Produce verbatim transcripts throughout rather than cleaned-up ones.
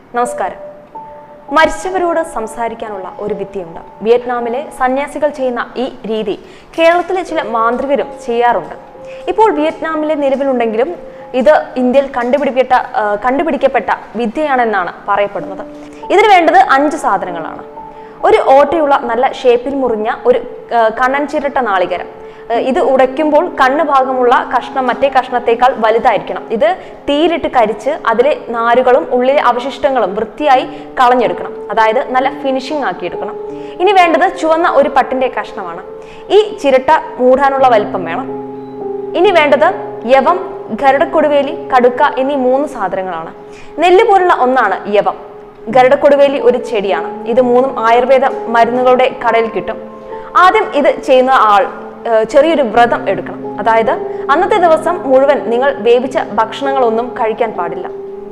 നമസ്കാരം. മരിച്ചവരോട് സംസാരിക്കാനുള്ള ഒരു വിദ്യയുണ്ട്. വിയറ്റ്നാമിലെ സന്യാസികൾ ചെയ്യുന്ന ഈ രീതി കേരളത്തിലെ ചില മാന്ത്രികരും ചെയ്യാറുണ്ട്. ഇപ്പോൾ വിയറ്റ്നാമിലെ നിലവിലുണ്ടെങ്കിലും ഇത് ഇന്ത്യയിൽ കണ്ടുപിടിക്കപ്പെട്ട കണ്ടുപിടിക്കപ്പെട്ട വിദ്യയാണെന്നാണ് പറയപ്പെടുന്നത്. ഇതിന് വേണ്ടത് അഞ്ച് സാധനങ്ങളാണ്. ഒരു ഓട്ടയുള്ള നല്ല ഷേപ്പിൽ മുറിഞ്ഞ ഒരു കണ്ണൻ ചിരട്ട നാളികേരം. ഇത് ഉടയ്ക്കുമ്പോൾ കണ്ണ് ഭാഗമുള്ള കഷ്ണം മറ്റേ കഷ്ണത്തേക്കാൾ വലുതായിരിക്കണം. ഇത് തീയിലിട്ട് കരിച്ച് അതിലെ നാരുകളും ഉള്ളിലെ അവശിഷ്ടങ്ങളും വൃത്തിയായി കളഞ്ഞെടുക്കണം. അതായത് നല്ല ഫിനിഷിംഗ് ആക്കിയെടുക്കണം. ഇനി വേണ്ടത് ചുവന്ന ഒരു പട്ടിന്റെ കഷ്ണമാണ്. ഈ ചിരട്ട മൂടാനുള്ള വലിപ്പം വേണം. ഇനി വേണ്ടത് യവം, ഗരുഡക്കൊടുവേലി, കടുക്ക എന്നീ മൂന്ന് സാധനങ്ങളാണ്. നെല്ല് പോലുള്ള ഒന്നാണ് യവം. ഗരുഡക്കൊടുവേലി ഒരു ചെടിയാണ്. ഇത് മൂന്നും ആയുർവേദ മരുന്നുകളുടെ കടയിൽ കിട്ടും. ആദ്യം ഇത് ചെയ്യുന്ന ആൾ ചെറിയൊരു വ്രതം എടുക്കണം. അതായത് അന്നത്തെ ദിവസം മുഴുവൻ നിങ്ങൾ വേവിച്ച ഭക്ഷണങ്ങളൊന്നും കഴിക്കാൻ പാടില്ല.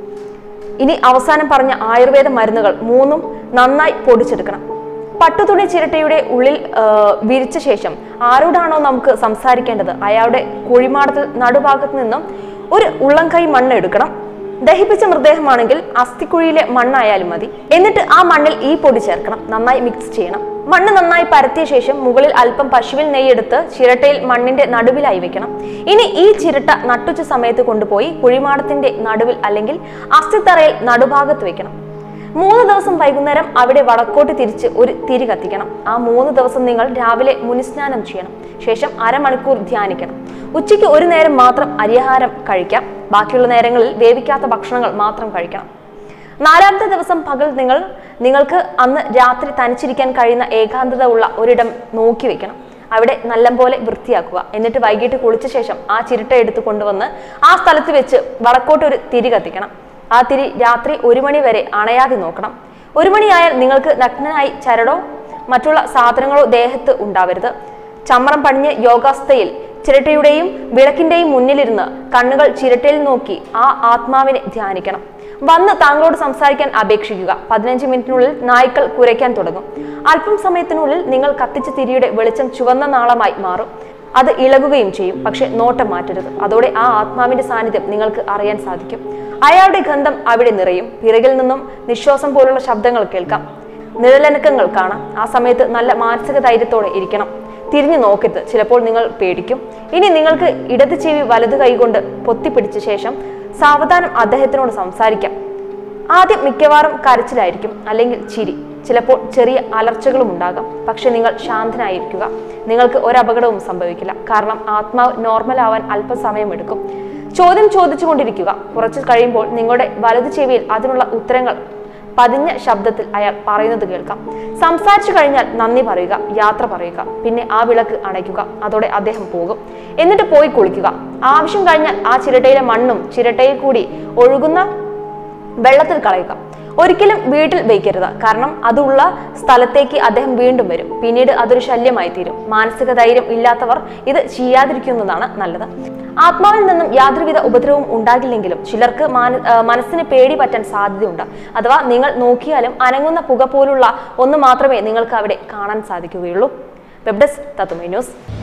ഇനി അവസാനം പറഞ്ഞ ആയുർവേദ മരുന്നുകൾ മൂന്നും നന്നായി പൊടിച്ചെടുക്കണം. പട്ടുതുണി ചിരട്ടയുടെ ഉള്ളിൽ വിരിച്ച ശേഷം ആരോടാണോ നമുക്ക് സംസാരിക്കേണ്ടത് അയാളുടെ കുഴിമാടത്തിൽ നടുഭാഗത്ത് നിന്നും ഒരു ഉള്ളംകൈ മണ്ണ് എടുക്കണം. ദഹിപ്പിച്ച മൃതദേഹമാണെങ്കിൽ അസ്ഥിക്കുഴിയിലെ മണ്ണായാലും മതി. എന്നിട്ട് ആ മണ്ണിൽ ഈ പൊടി ചേർക്കണം. നന്നായി മിക്സ് ചെയ്യണം. മണ്ണ് നന്നായി പരത്തിയ ശേഷം മുകളിൽ അല്പം പശുവിൽ നെയ്യെടുത്ത് ചിരട്ടയിൽ മണ്ണിന്റെ നടുവിലായി വെക്കണം. ഇനി ഈ ചിരട്ട നട്ടുച്ച സമയത്ത് കൊണ്ടുപോയി കുഴിമാടത്തിന്റെ നടുവിൽ അല്ലെങ്കിൽ അസ്ഥിത്തറയിൽ നടുഭാഗത്ത് വെക്കണം. മൂന്ന് ദിവസം വൈകുന്നേരം അവിടെ വടക്കോട്ട് തിരിച്ച് ഒരു തിരി കത്തിക്കണം. ആ മൂന്ന് ദിവസം നിങ്ങൾ രാവിലെ മുനിസ്നാനം ചെയ്യണം. ശേഷം അരമണിക്കൂർ ധ്യാനിക്കണം. ഉച്ചയ്ക്ക് ഒരു നേരം മാത്രം അരിയാഹാരം കഴിക്കാം. ബാക്കിയുള്ള നേരങ്ങളിൽ വേവിക്കാത്ത ഭക്ഷണങ്ങൾ മാത്രം കഴിക്കണം. നാലാമത്തെ ദിവസം പകൽ നിങ്ങൾ നിങ്ങൾക്ക് അന്ന് രാത്രി തനിച്ചിരിക്കാൻ കഴിയുന്ന ഏകാന്തത ഉള്ള ഒരിടം നോക്കി വെക്കണം. അവിടെ നല്ലപോലെ വൃത്തിയാക്കുക. എന്നിട്ട് വൈകിട്ട് കുളിച്ച ശേഷം ആ ചിരട്ട എടുത്ത് കൊണ്ടുവന്ന് ആ സ്ഥലത്ത് വെച്ച് വടക്കോട്ട് ഒരു തിരി കത്തിക്കണം. ആ തിരി രാത്രി ഒരു മണി വരെ അണയാതെ നോക്കണം. ഒരു മണിയായാൽ നിങ്ങൾക്ക് നഗ്നനായി ചരടോ മറ്റുള്ള സാധനങ്ങളോ ദേഹത്ത് ഉണ്ടാവരുത്. ചമ്രം പണിഞ്ഞ് യോഗാസ്ഥയിൽ ചിരട്ടയുടെയും വിളക്കിന്റെയും മുന്നിലിരുന്ന് കണ്ണുകൾ ചിരട്ടയിൽ നോക്കി ആ ആത്മാവിനെ ധ്യാനിക്കണം. വന്ന് താങ്കളോട് സംസാരിക്കാൻ അപേക്ഷിക്കുക. പതിനഞ്ച് മിനിറ്റിനുള്ളിൽ നായ്ക്കൾ കുരയ്ക്കാൻ തുടങ്ങും. അല്പം സമയത്തിനുള്ളിൽ നിങ്ങൾ കത്തിച്ച തിരിയുടെ വെളിച്ചം ചുവന്ന നാളമായി മാറും. അത് ഇളകുകയും ചെയ്യും. പക്ഷെ നോട്ടം മാറ്റരുത്. അതോടെ ആ ആത്മാവിന്റെ സാന്നിധ്യം നിങ്ങൾക്ക് അറിയാൻ സാധിക്കും. അയാളുടെ ഗന്ധം അവിടെ നിറയും. പിറകിൽ നിന്നും നിശ്വാസം പോലുള്ള ശബ്ദങ്ങൾ കേൾക്കാം. നിഴലനക്കങ്ങൾ കാണാം. ആ സമയത്ത് നല്ല മാനസിക ധൈര്യത്തോടെ ഇരിക്കണം. തിരിഞ്ഞു നോക്കരുത്. ചിലപ്പോൾ നിങ്ങൾ പേടിക്കും. ഇനി നിങ്ങൾക്ക് ഇടത് ചെവി വലത് കൈകൊണ്ട് പൊത്തിപ്പിടിച്ച ശേഷം സാവധാനം അദ്ദേഹത്തിനോട് സംസാരിക്കാം. ആദ്യം മിക്കവാറും കരച്ചിലായിരിക്കും, അല്ലെങ്കിൽ ചിരി. ചിലപ്പോൾ ചെറിയ അലർച്ചകളും ഉണ്ടാകാം. പക്ഷെ നിങ്ങൾ ശാന്തനായിരിക്കുക. നിങ്ങൾക്ക് ഒരപകടവും സംഭവിക്കില്ല. കാരണം ആത്മാവ് നോർമൽ ആവാൻ അല്പസമയം എടുക്കും. ചോദ്യം ചോദിച്ചു കൊണ്ടിരിക്കുക. കുറച്ച് കഴിയുമ്പോൾ നിങ്ങളുടെ വലത് ചെവിയിൽ അതിനുള്ള ഉത്തരങ്ങൾ പതിഞ്ഞ ശബ്ദത്തിൽ അയാൾ പറയുന്നത് കേൾക്കാം. സംസാരിച്ചു കഴിഞ്ഞാൽ നന്ദി പറയുക, യാത്ര പറയുക. പിന്നെ ആ വിളക്ക് അണയ്ക്കുക. അതോടെ അദ്ദേഹം പോകും. എന്നിട്ട് പോയി കുളിക്കുക. ആവശ്യം കഴിഞ്ഞാൽ ആ ചിരട്ടയിലെ മണ്ണും ചിരട്ടയിൽ കൂടി ഒഴുകുന്ന വെള്ളത്തിൽ കളയുക. ഒരിക്കലും വീട്ടിൽ വയ്ക്കരുത്. കാരണം അതുള്ള സ്ഥലത്തേക്ക് അദ്ദേഹം വീണ്ടും വരും. പിന്നീട് അതൊരു ശല്യമായി തീരും. മാനസിക ധൈര്യം ഇല്ലാത്തവർ ഇത് ചെയ്യാതിരിക്കുന്നതാണ് നല്ലത്. ആത്മാവിൽ നിന്നും യാതൊരുവിധ ഉപദ്രവവും ഉണ്ടാകില്ലെങ്കിലും ചിലർക്ക് മനസ്സിന് പേടി പറ്റാൻ സാധ്യതയുണ്ട്. അഥവാ നിങ്ങൾ നോക്കിയാലും അനങ്ങുന്ന പുക പോലുള്ള ഒന്ന് മാത്രമേ നിങ്ങൾക്ക് അവിടെ കാണാൻ സാധിക്കുകയുള്ളൂ. വെബ് ഡെസ്ക് തത്തുമൈ ന്യൂസ്.